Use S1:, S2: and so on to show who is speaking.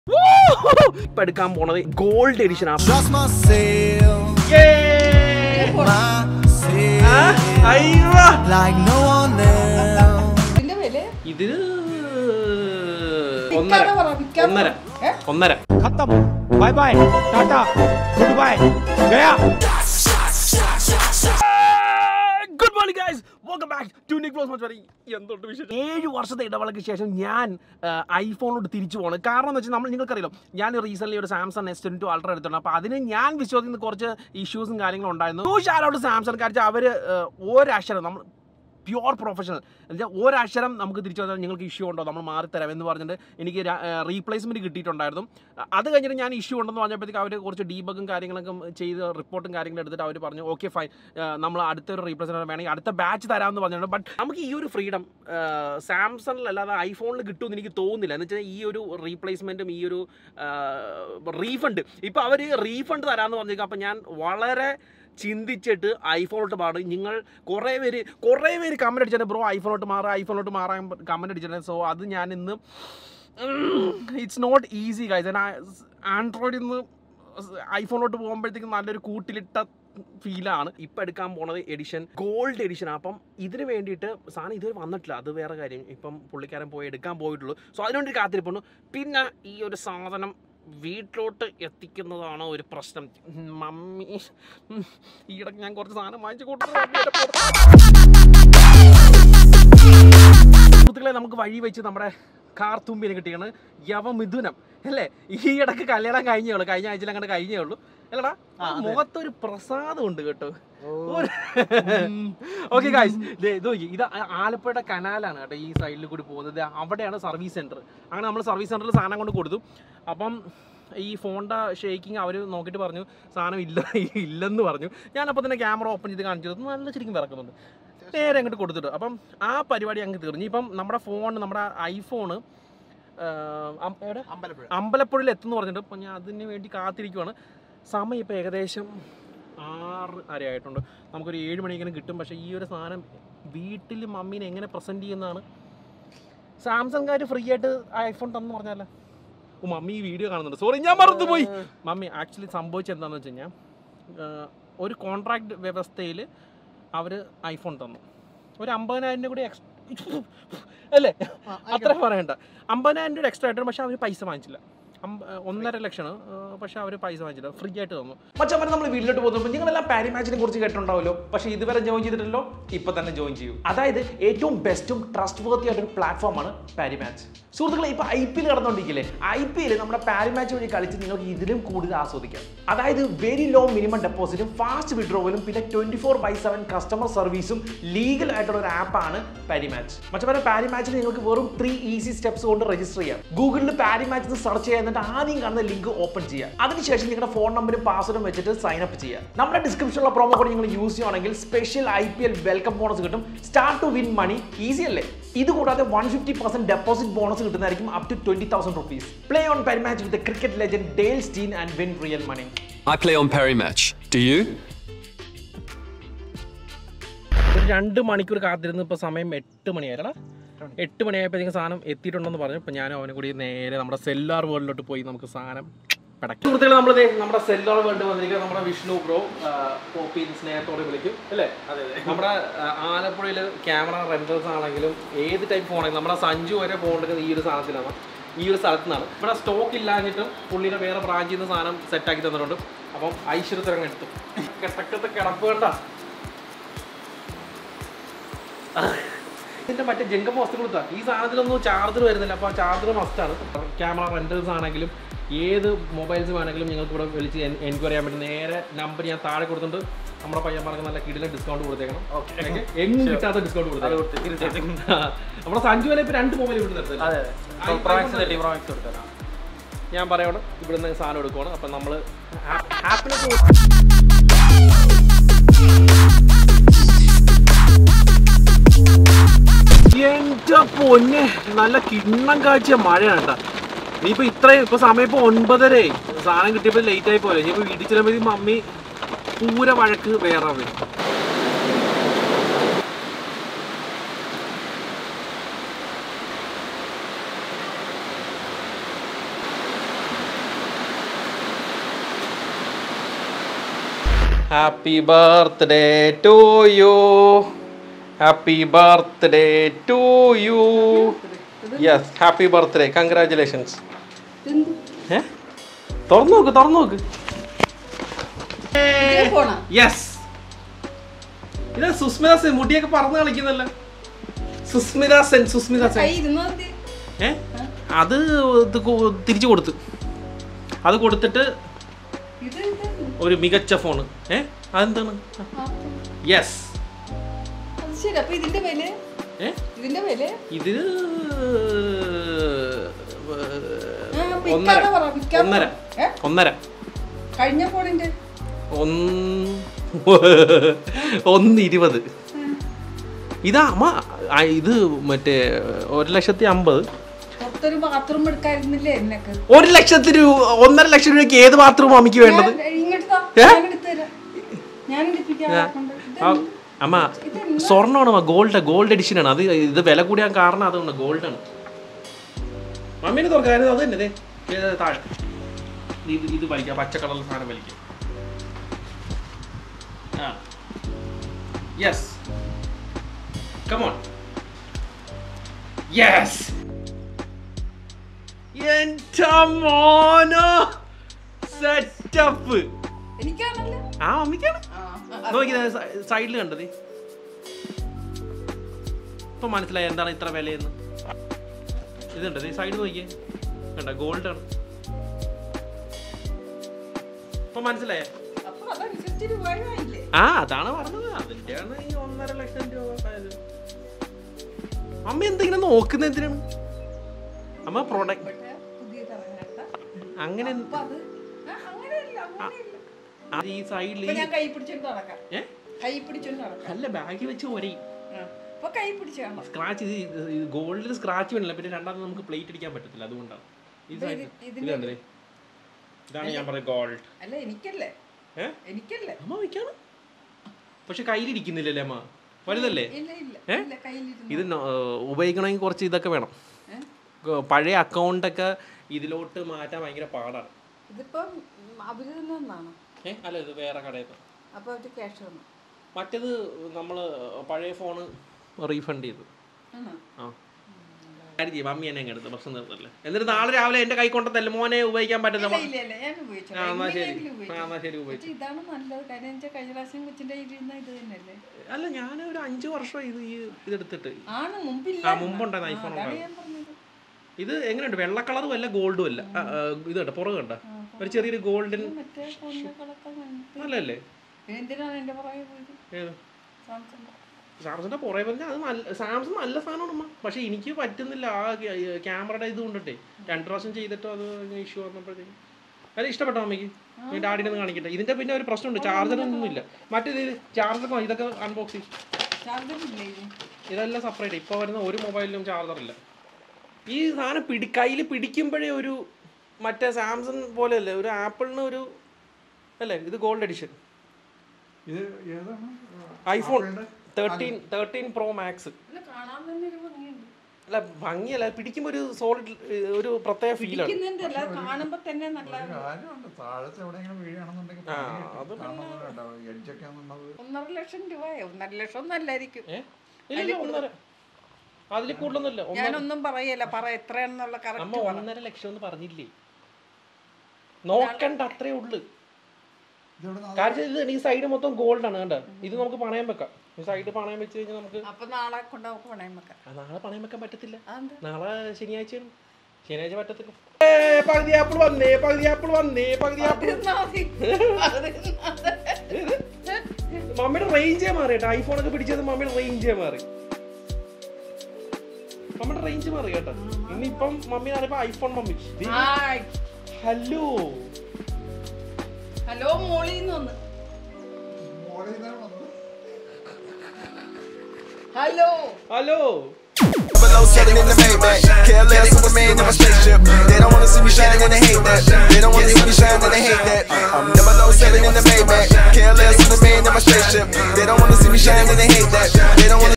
S1: ഇപ്പൊ എടുക്കാൻ പോണത് ഗോൾഡ് എഡിഷൻ ആണ്. ഇത് 1.5
S2: खत्म bye bye tata goodbye गया.
S1: Good morning guys, welcome back to Nick Vlogs. എന്തൊട്ട് വിഷയം 7 വർഷത്തെ ഇടവേളയ്ക്ക് ശേഷം ഞാൻ ഐഫോണിലോട്ട് തിരിച്ചു പോകണം. കാരണം എന്ന് വെച്ചാൽ നിങ്ങൾക്കറിയാലോ, ഞാൻ റീസെൻ്റ്ലി ഒരു സാംസങ് S22 അൾട്ര എടുത്തിട്ടുണ്ട്. അപ്പോൾ അതിന് ഞാൻ വിശ്വസിക്കുന്ന കുറച്ച് ഇഷ്യൂസും കാര്യങ്ങളും ഉണ്ടായിരുന്നു. ഷാരോട്ട് സാംസങ് കാര്യം അവർ ഒരക്ഷരം നമ്മൾ പ്യുവർ പ്രൊഫഷണൽ എന്നുവെച്ചാൽ ഒരക്ഷരം നമുക്ക് തിരിച്ചു വന്നാൽ നിങ്ങൾക്ക് ഇഷ്യൂ ഉണ്ടോ, നമ്മൾ മാറിത്തരാം എന്ന് പറഞ്ഞിട്ട് എനിക്ക് റീപ്ലേസ്മെൻറ്റ് കിട്ടിയിട്ടുണ്ടായിരുന്നു. അത് കഴിഞ്ഞിട്ട് ഞാൻ ഇഷ്യൂ ഉണ്ടെന്ന് പറഞ്ഞപ്പോഴത്തേക്ക് അവർ കുറച്ച് ഡീബഗും കാര്യങ്ങളൊക്കെ ചെയ്ത് റിപ്പോർട്ടും കാര്യങ്ങളും എടുത്തിട്ട് അവർ പറഞ്ഞു ഓക്കെ ഫൈൻ, നമ്മൾ അടുത്തൊരു റീപ്ലേസ്മെൻറ്റ് വേണമെങ്കിൽ അടുത്ത ബാച്ച് തരാമെന്ന് പറഞ്ഞിട്ടുണ്ട്. ബട്ട് നമുക്ക് ഈ ഒരു ഫ്രീഡം സാംസങ്ങിലല്ലാതെ ഐഫോണിൽ കിട്ടുമെന്ന് എനിക്ക് തോന്നുന്നില്ല. എന്ന് വെച്ചാൽ ഈ ഒരു റീപ്ലേസ്മെൻറ്റും ഈ ഒരു റീഫണ്ട് ഇപ്പോൾ അവർ റീഫണ്ട് തരാമെന്ന് പറഞ്ഞേക്കാം. അപ്പോൾ ഞാൻ വളരെ ചിന്തിച്ചിട്ട് ഐഫോണിലോട്ട് മാറും. നിങ്ങൾ കുറേ പേര് കമൻറ്റ് അടിച്ചിട്ടുണ്ട്, ബ്രോ ഐഫോണിലോട്ട് മാറാൻ കമൻറ്റ് അടിച്ചിട്ടുണ്ട്. സോ അത് ഞാൻ ഇന്ന് ഇറ്റ്സ് നോട്ട് ഈസി ഗൈസ്. ആൻഡ്രോയിഡിൽ നിന്ന് ഐഫോണിലോട്ട് പോകുമ്പോഴത്തേക്കും നല്ലൊരു കൂട്ടിലിട്ട ഫീലാണ്. ഇപ്പം എടുക്കാൻ പോണത് എഡിഷൻ ഗോൾഡ് എഡിഷൻ. അപ്പം ഇതിന് വേണ്ടിയിട്ട് സാധനം ഇതുവരെ വന്നിട്ടില്ല, അത് വേറെ കാര്യം. ഇപ്പം പുള്ളിക്കാരൻ പോയി എടുക്കാൻ പോയിട്ടുള്ളൂ. സോ അതിനുവേണ്ടി കാത്തിരിപ്പുണ്ട്. പിന്നെ ഈ ഒരു സാധനം വീട്ടിലോട്ട് എത്തിക്കുന്നതാണ് ഒരു പ്രശ്നം. മമ്മി ഈയിടക്ക് ഞാൻ കുറച്ച് സാധനം വാങ്ങിച്ചു സുഹൃത്തുക്കളെ, നമുക്ക് വഴി വെച്ച് നമ്മുടെ കാർ തുമ്പിനെ കിട്ടിയാണ് യവമിഥുനം അല്ലേ. ഈ ഇടക്ക് കല്യാണം കഴിഞ്ഞേ ഉള്ളൂ, കഴിഞ്ഞ ആഴ്ചയിൽ അങ്ങനെ കഴിഞ്ഞേ ഉള്ളൂ അല്ലടാ. മുഖത്തൊരു പ്രസാദം ഉണ്ട് കേട്ടോ. ഓക്കെ ഗൈസ്, ഇത് ആലപ്പുഴയുടെ കനാലാണ് കേട്ടോ, ഈ സൈഡിൽ കൂടി പോകുന്നത്. അവിടെയാണ് സർവീസ് സെൻറ്റർ. അങ്ങനെ നമ്മൾ സർവീസ് സെൻറ്ററിൽ സാധനം കൊണ്ട് കൊടുത്തു. അപ്പം ഈ ഫോണിൻ്റെ ഷേക്കിങ് അവർ നോക്കിയിട്ട് പറഞ്ഞു സാധനം ഇല്ലെന്ന് പറഞ്ഞു. ഞാനപ്പോൾ തന്നെ ക്യാമറ ഓപ്പൺ ചെയ്ത് കാണിച്ചു, നല്ല ശരിക്കും വിറക്കുന്നുണ്ട്. നേരെ അങ്ങോട്ട് കൊടുത്തിട്ട് അപ്പം ആ പരിപാടി അങ്ങ് തീർന്നു. ഇപ്പം നമ്മുടെ നമ്മുടെ ഐഫോണ് അമ്പലപ്പുഴയിൽ എത്തുമെന്ന് പറഞ്ഞിട്ട് അപ്പം ഞാൻ അതിന് വേണ്ടി കാത്തിരിക്കുവാണ്. സമയം ഇപ്പോൾ ഏകദേശം 6:30 ആയിട്ടുണ്ട്. നമുക്കൊരു 7 മണിക്കെങ്കിലും കിട്ടും. പക്ഷേ ഈ ഒരു സാധനം വീട്ടിൽ മമ്മീനെ എങ്ങനെ പ്രസൻറ്റ് ചെയ്യുന്നതാണ്. സാംസങ്കാർ ഫ്രീ ആയിട്ട് ഐഫോൺ തന്നു പറഞ്ഞാലോ. മമ്മി ഈ വീഡിയോ കാണുന്നുണ്ട്, സോറി ഞാൻ മറന്നുപോയി. മമ്മി ആക്ച്വലി സംഭവിച്ചത് എന്താണെന്ന് വെച്ച് കഴിഞ്ഞാൽ ഒരു കോൺട്രാക്ട് വ്യവസ്ഥയിൽ അവർ ഐഫോൺ തന്നു. ഒരു 50,000 കൂടി അല്ലേ, അത്ര പറയണ്ട, 50,000 എക്സ്ട്രാ ആയിട്ട്. പക്ഷേ അവർ പൈസ വാങ്ങിച്ചില്ല. 1.5 ലക്ഷമാണ്, പക്ഷെ അവർ പൈസ വാങ്ങിച്ചില്ല, ഫ്രീ ആയിട്ട് തന്നു. പക്ഷേ നമ്മൾ വീട്ടിലോട്ട് പോകുമ്പോൾ നിങ്ങളെല്ലാം പാരി മാച്ചിനെ കുറിച്ച് കേട്ടിട്ടുണ്ടാവുമല്ലോ. പക്ഷേ ഇതുവരെ ജോയിൻ ചെയ്തിട്ടല്ലോ, ഇപ്പം തന്നെ ജോയിൻ ചെയ്യൂ. അതായത് ഏറ്റവും ബെസ്റ്റും ട്രസ്റ്റ് വർത്തി ആയിട്ടൊരു പ്ലാറ്റ്ഫോമാണ് പാരി മാച്ച്. സുഹൃത്തുക്കളെ, ഇപ്പോൾ IPL നടന്നുകൊണ്ടിരിക്കില്ലേ, IPL നമ്മുടെ പാരി മാച്ച് വഴി കളിച്ച് നിങ്ങൾക്ക് ഇതിലും കൂടുതൽ ആസ്വദിക്കാം. അതായത് വെരി ലോ മിനിമം ഡെപ്പോസിറ്റും ഫാസ്റ്റ് വിഡ്രോവലും പിന്നെ 24/7 കസ്റ്റമർ സർവീസും ലീഗൽ ആയിട്ടുള്ള ഒരു ആപ്പാണ് പാരി മാച്ച്. മറ്റേ പാരി മാച്ചിൽ നിങ്ങൾക്ക് വെറും 3 ഈസി സ്റ്റെപ്സ് കൊണ്ട് രജിസ്റ്റർ ചെയ്യാം. ഗൂഗിളിൽ പാരി മാച്ച് സെർച്ച് ചെയ്യാൻ ആദ്യം കാണുന്ന ലിങ്ക് ഓപ്പൺ ചെയ്യുക. അതിനുശേഷം നിങ്ങളുടെ ഫോൺ നമ്പറും പാസ്വേഡും വെച്ചിട്ട് സൈൻ അപ്പ് ചെയ്യുക. നമ്മുടെ ഡിസ്ക്രിപ്ഷനിലുള്ള പ്രോമോ കോഡ് നിങ്ങൾ യൂസ് ചെയ്യുകയാണെങ്കിൽ സ്പെഷ്യൽ IPL വെൽക്കം ബോണസ് കിട്ടും. Start to win money, easy അല്ലേ. ഇത് കൂടാതെ 150% ഡെപ്പോസിറ്റ് ബോണസ് കിട്ടുന്നതായിരിക്കും up to 20,000 rupees. Play on Parry Match with the cricket legend Dale Steyn and win real money.
S3: I play on Parry Match. Do you?
S1: 2 മണിക്കൂർ കാത്തിരുന്ന് ഇപ്പോൾ സമയം 8 മണിയായിട്ടാ. 8 മണിയായപ്പോഴത്തേക്കും സാധനം എത്തിയിട്ടുണ്ടെന്ന് പറഞ്ഞു. അപ്പോൾ ഞാനും അവനും കൂടി നേരെ നമ്മുടെ സെല്ലുലാർ വേൾഡിലോട്ട് പോയി നമുക്ക് സാധനം പടക്കും. സുഹൃത്തുക്കളെ, നമ്മുടെ സെല്ലുലാർ വേൾഡ് വന്നിരിക്കുക. നമ്മുടെ വിഷ്ണു ബ്രോ പോപ്പി സ്നേഹത്തോടെ വിളിക്കും അല്ലേ. അതെ, നമ്മുടെ ആലപ്പുഴയിൽ ക്യാമറ റെൻറ്റേഴ്സ് ആണെങ്കിലും ഏത് ടൈപ്പ് ഫോണെങ്കിലും നമ്മുടെ സഞ്ജു വരെ പോകേണ്ടത് ഈ ഒരു സാധനത്തിലാണ്, ഈ ഒരു സ്ഥലത്തു നിന്നാണ്. ഇവിടെ സ്റ്റോക്ക് ഇല്ലാഞ്ഞിട്ടും പുള്ളിയുടെ വേറെ ബ്രാഞ്ചിൽ നിന്ന് സാധനം സെറ്റാക്കി തന്നിട്ടുണ്ട്. അപ്പം ഐശ്വര്യത്തിലങ്ങ് എടുത്തു. കിടക്കത്തെ കിടപ്പ് വേണ്ട, ഇതിൻ്റെ മറ്റേ ജംഗമ വസ്തുക്കൾ കൊടുത്താൽ ഈ സാധനത്തിലൊന്നും ചാർജർ വരുന്നില്ല. അപ്പോൾ ആ ചാർജർ മസ്റ്റാണ്. ക്യാമറ റെൻറ്റേഴ്സ് ആണെങ്കിലും ഏത് മൊബൈൽസ് വേണമെങ്കിലും നിങ്ങൾക്ക് ഇവിടെ വിളിച്ച് എൻക്വയറി ചെയ്യാൻ പറ്റും. നേരെ നമ്പർ ഞാൻ താഴെ കൊടുത്തിട്ടുണ്ട്. നമ്മുടെ പയ്യന്മാർക്ക് നല്ല കിടിലൻ ഡിസ്കൗണ്ട് കൊടുത്തേക്കണം. എങ്ങും കിട്ടാത്ത ഡിസ്കൗണ്ട് കൊടുത്തേക്കണം. നമ്മുടെ സഞ്ജുവിനെ ഇപ്പോൾ 2 മൊബൈൽ ഇവിടെ നിർത്തുന്നത്. ഞാൻ പറയണം, ഇവിടുന്ന് സാധനം എടുക്കുവാണ്. അപ്പം നമ്മൾ ആപ്പിലേക്ക് എൻ്റെ പൊന്നെ നല്ല കിണ്ണം കാഴ്ച മഴയാണ് കേട്ടോ. ഇനിയിപ്പോൾ ഇത്രയും ഇപ്പോൾ സമയം ഇപ്പോൾ 9:30 സാധനം കിട്ടിയപ്പോൾ ലേറ്റായി പോലെ. ഇനിയിപ്പോൾ വീട്ടിൽ ചെല്ലുമ്പോൾ മമ്മി പൂര വഴക്ക് വേറെ വരും. Happy birthday to you. Happy birthday to you. Yes, happy birthday. Congratulations. തുറന്നു നോക്ക്. Yes. ഇത് സുസ്മിത സെൻ മുടിയൊക്കെ പറന്ന് കളിക്കുന്നല്ലോ. സുസ്മിത സെൻ. അത് തിരിച്ചു കൊടുത്തു. അത് കൊടുത്തിട്ട് ഒരു മികച്ച ഫോണ്. അതെന്താണ്? യെസ്. ഇത് 1.5
S4: കഴിഞ്ഞ ഫോണിന്റെ
S1: 1.20. ഇതാ അമ്മ ഇത് മറ്റേ 1,50,000. 1,00,000 രൂപ 1.5 ലക്ഷം രൂപയ്ക്ക് ഏത് ബാത്റൂം അമ്മയ്ക്ക് വേണ്ടത്? അമ്മ സ്വർണ്ണമാണ് ഗോൾഡ് എഡിഷൻ ആണ്. അത് ഇത് വില കൂടിയാൻ കാരണം അതുകൊണ്ട് ഗോൾഡ് ആണ്. മമ്മീനെ തുറക്കാൻ അത് തന്നെ താഴെ ഇത് വലിക്കാം. പച്ച കളർ സാധനം വലിക്കാം. Yes come on. യെസ് എൻ്റെ മോനോ സെറ്റപ്പ്. ആ മമ്മിക്കാണ്. നോക്കി സൈഡിൽ കണ്ടത് ഇപ്പൊ മനസ്സിലായി എന്താണ് ഇത്ര വിലയെന്ന്. ഇതുണ്ട് സൈഡ് നോക്കിയേ കണ്ട ഗോൾഡ് ആണ്. ഇപ്പൊ മനസ്സിലായ? ആ അതാണ് പറഞ്ഞത്. അതിന്റെയാണ് ഈ 1.5 ലക്ഷം രൂപ ആയത്. അമ്മ എന്തെങ്കിലും നോക്കുന്ന എന്തിനാണ് അമ്മ? പ്രോഡക്റ്റ് അങ്ങനെ ഈ സൈഡിൽ അല്ല ബാഗിൽ വെച്ച് ഒരേ സ്ക്രാച്ച്. ഇത് ഗോൾഡിൽ സ്ക്രാച്ച് വേണില്ല. പിന്നെ രണ്ടാമത് നമുക്ക് പ്ലേറ്റ് അടിക്കാൻ പറ്റത്തില്ല. അതുകൊണ്ടാണ് ഇത് കണ്ടേ. ഇതാണ് ഞാൻ പറയുന്നത് ഗോൾഡ്. അമ്മ വയ്ക്കാണ്. പക്ഷെ കയ്യിലിരിക്കുന്നില്ലല്ലേ അമ്മ? വലുതല്ലേ? ഇത് ഉപയോഗിക്കണമെങ്കിൽ കുറച്ച് ഇതൊക്കെ വേണം. പഴയ അക്കൗണ്ടൊക്കെ ഇതിലോട്ട് മാറ്റാൻ ഭയങ്കര പാടാണ്. അല്ല ഇത് വേറെ കടയിൽ. മറ്റേത് നമ്മള് പഴയ ഫോണ് റീഫണ്ട് ചെയ്തു. മമ്മി എന്നെ എടുത്ത് പ്രശ്നം തീർത്തല്ലേ. എന്നിട്ട് നാളെ രാവിലെ എന്റെ കൈ കൊണ്ടതല്ലേ മോനെ ഉപയോഗിക്കാൻ പറ്റുന്ന. അല്ല ഞാൻ ഒരു 5 വർഷം ഇതെടുത്തിട്ട് മുമ്പുണ്ടായിരുന്നു ഐഫോൺ. ഇത് എങ്ങനെയുണ്ട്? വെള്ള കളറും അല്ല ഗോൾഡും അല്ല. ഇത് കണ്ട പുറകെ കണ്ട ഒരു ചെറിയൊരു ഗോൾഡൻ നല്ലല്ലേ? സാംസങ്ങിന്റെ പുറകെ പറഞ്ഞാൽ അത് നല്ല സാംസങ് നല്ല സാധനമാണ്. പക്ഷെ എനിക്ക് പറ്റുന്നില്ല ആ ക്യാമറയുടെ ഇത് കൊണ്ടിട്ടേ. 2 പ്രാവശ്യം ചെയ്തിട്ടോ അത് ഇഷ്യൂ വന്നപ്പോഴത്തേക്കും. അത് ഇഷ്ടപ്പെട്ടോ അമ്മയ്ക്ക്? ഡാഡിനെ ഒന്ന് കാണിക്കട്ടെ. ഇതിന്റെ പിന്നെ ഒരു പ്രശ്നമുണ്ട്, ചാർജറൊന്നും ഇല്ല. മറ്റേത് ചാർജർ ഇതൊക്കെ അൺബോക്സ് ചെയ്യും. ഇതെല്ലാം സെപ്പറേറ്റ്. ഇപ്പോൾ വരുന്ന ഒരു മൊബൈലിലും ചാർജറില്ല. ഈ സാധനം കയ്യിൽ പിടിക്കുമ്പോഴേ ഒരു മറ്റേ സാംസങ് പോലെ അല്ലേ, ഒരു ആപ്പിളിന് ഒരു അല്ലേ. ഇത് gold edition iPhone 13 Pro Max. അല്ല ഭംഗിയല്ല, പിടിക്കുമ്പോ ഒരു സോളിഡ് ഒരു പ്രത്യേക ഫീലാണ്.
S4: 1.5 ലക്ഷം രൂപയോ? 1.5 ലക്ഷം നല്ലായിരിക്കും.
S1: അതിൽ കൂടുതലൊന്നുമില്ല.
S4: ഞാനൊന്നും പറയല്ല, എത്രയാണെന്നുള്ള
S1: അമ്മ 1.5 ലക്ഷം എന്ന് പറഞ്ഞില്ലേ? നോക്കണ്ട, അത്രേ ഉള്ളു. കാരണം ഇത് ഈ സൈഡ് മൊത്തം ഗോൾഡ് ആണ് കണ്ട. ഇത് നമുക്ക് പണയം വെക്കാം. ഈ സൈഡ് പണയം വെച്ച് കഴിഞ്ഞാൽ നമുക്ക്
S4: നാളെ പണയം വെക്കാം.
S1: നാളെ പണയം വെക്കാൻ പറ്റത്തില്ല. നാളെ ശനിയാഴ്ചയാണ്. ശനിയാഴ്ച പറ്റത്തില്ല. പകുതി ആപ്പിൾ വന്നേ. മമ്മിയുടെ റേഞ്ചേ മാറി കേട്ടോ. ഐഫോണൊക്കെ പിടിച്ചത് മമ്മിയുടെ റേഞ്ചേ മാറി. മമ്മിയുടെ റേഞ്ച് മാറി കേട്ടോ. ഇന്നിപ്പം മമ്മി അറിയപ്പോ ഐഫോൺ മമ്മി.
S4: ഹലോ മോളിന്ന് വന്ന്.
S1: Hello
S5: Below sailing in the Maybach, careless Superman in my spaceship. They don't wanna see me shining and they hate that. They don't wanna see me shining and they hate that. I'm never low sailing in the Maybach, careless Superman in my spaceship. They don't wanna see me shining and they hate that. They don't wanna